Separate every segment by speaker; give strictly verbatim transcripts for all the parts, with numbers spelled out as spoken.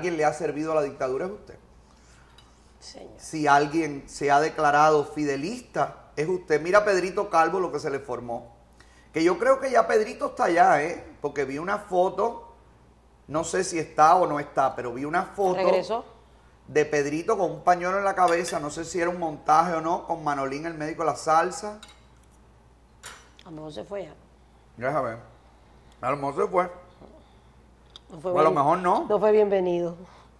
Speaker 1: alguien le ha servido a la dictadura es usted.
Speaker 2: Señor.
Speaker 1: Si alguien se ha declarado fidelista, es usted. Mira Pedrito Calvo lo que se le formó. Que yo creo que ya Pedrito está allá, ¿eh? Porque vi una foto, no sé si está o no está, pero vi una foto
Speaker 2: ¿Regresó?
Speaker 1: de Pedrito con un pañuelo en la cabeza, no sé si era un montaje o no, con Manolín, el médico de la salsa.
Speaker 2: A lo mejor se fue ya.
Speaker 1: Déjame ver. A lo mejor se fue.
Speaker 2: No fue
Speaker 1: O a lo
Speaker 2: bien-
Speaker 1: mejor no.
Speaker 2: No fue bienvenido.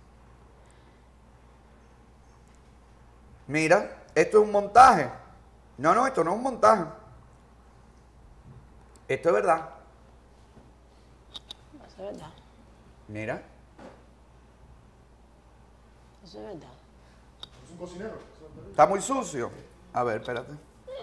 Speaker 1: Mira, esto es un montaje. No, no, esto no es un montaje. Esto es verdad.
Speaker 2: Eso es verdad.
Speaker 1: Mira.
Speaker 2: Eso es verdad.
Speaker 3: Es un cocinero.
Speaker 1: Está muy sucio. A ver, espérate.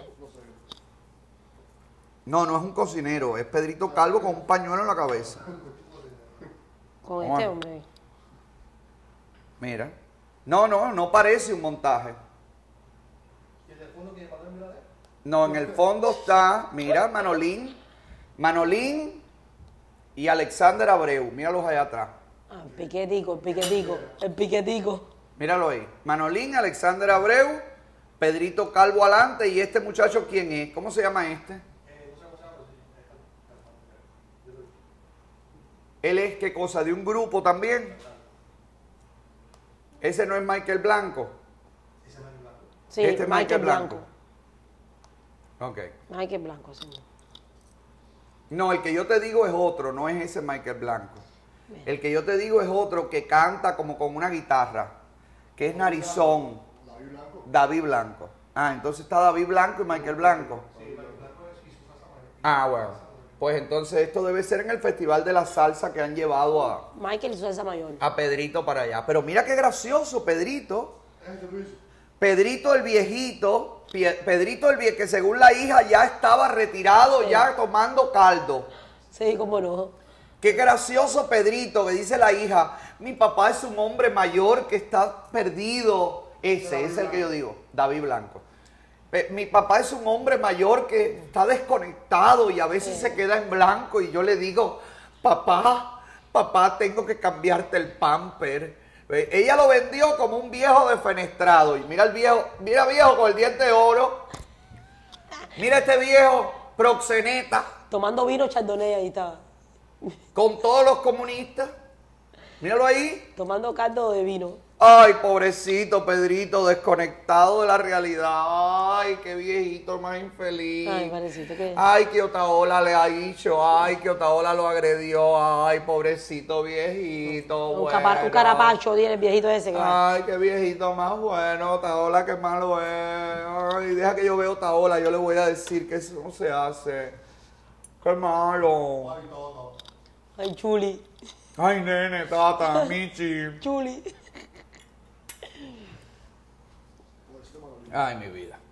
Speaker 1: No, no es un cocinero. Es Pedrito Calvo con un pañuelo en la cabeza.
Speaker 2: Con
Speaker 1: Vamos
Speaker 2: este
Speaker 1: a-
Speaker 2: hombre.
Speaker 1: Mira. No, no, no parece un montaje.
Speaker 3: ¿Y el del fondo quiere Manuel Miradé?
Speaker 1: No, en el fondo está, mira, Manolín, Manolín y Alexander Abreu. Míralos allá atrás.
Speaker 2: Ah, el piquetico, el piquetico, el piquetico.
Speaker 1: Míralo ahí. Manolín, Alexander Abreu, Pedrito Calvo adelante. ¿Y este muchacho quién es? ¿Cómo se llama este? Él es, ¿qué cosa? ¿De un grupo también? Ese no es Michael Blanco.
Speaker 2: Sí,
Speaker 1: Este es
Speaker 2: Michael,
Speaker 1: Michael
Speaker 2: Blanco.
Speaker 1: Blanco. Ok.
Speaker 2: Michael Blanco, señor.
Speaker 1: No, el que yo te digo es otro, no es ese Michael Blanco. El que yo te digo es otro que canta como con una guitarra, que es narizón.
Speaker 3: David Blanco.
Speaker 1: David Blanco. Ah, entonces está David Blanco y Michael Blanco.
Speaker 3: Sí, David Blanco es y su salsa mayor.
Speaker 1: Ah, bueno. Pues entonces esto debe ser en el Festival de la Salsa que han llevado a,
Speaker 2: Michael y su salsa mayor.
Speaker 1: a Pedrito para allá. Pero mira qué gracioso, Pedrito.
Speaker 3: Este Luis.
Speaker 1: Pedrito el viejito, Pie- Pedrito el viejo, que según la hija ya estaba retirado,
Speaker 2: Sí.
Speaker 1: ya tomando caldo.
Speaker 2: Sí, cómo no.
Speaker 1: Qué gracioso Pedrito, que dice la hija, mi papá es un hombre mayor que está perdido. Ese, ese es el que yo digo, David Blanco. Pe- Mi papá es un hombre mayor que está desconectado y a veces
Speaker 2: Sí.
Speaker 1: se queda en blanco y yo le digo, papá, papá, tengo que cambiarte el pamper. Eh, Ella lo vendió como un viejo defenestrado. Y mira el viejo, mira viejo con el diente de oro. Mira este viejo proxeneta
Speaker 2: Tomando vino chardonnay ahí estaba.
Speaker 1: con todos los comunistas. Míralo ahí.
Speaker 2: Tomando caldo de vino.
Speaker 1: Ay, pobrecito Pedrito, desconectado de la realidad. Ay, qué viejito más infeliz.
Speaker 2: Ay, parecito que...
Speaker 1: Ay, que Otaola le ha dicho. Ay, que Otaola lo agredió. Ay, pobrecito viejito.
Speaker 2: un,
Speaker 1: bueno.
Speaker 2: capa- un carapacho tiene el viejito ese que va.
Speaker 1: Ay, qué viejito más bueno. Otaola, qué malo es. Ay, deja que yo vea Otaola. Yo le voy a decir que eso no se hace. Qué malo.
Speaker 3: Ay, no, no.
Speaker 2: Ay, chuli,
Speaker 1: Ay, nene, tata, Michi.
Speaker 2: chuli.
Speaker 1: Ay, mi vida.